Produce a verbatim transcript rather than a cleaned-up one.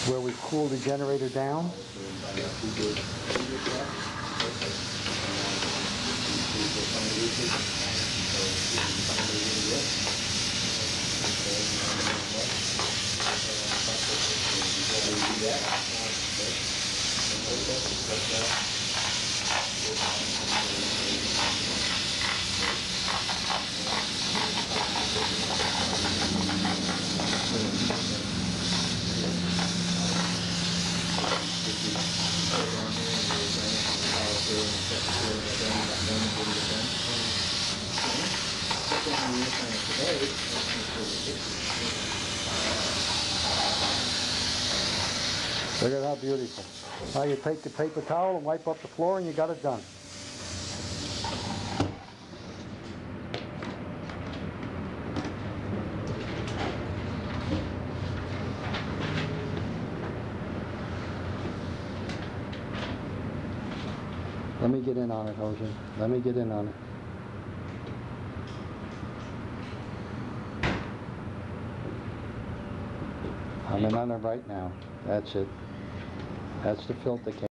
where we cool the generator down. Look at how beautiful. Now you take the paper towel and wipe up the floor and you got it done. Let me get in on it, Hojin. Let me get in on it. I'm in on it right now. That's it. That's the filter cam.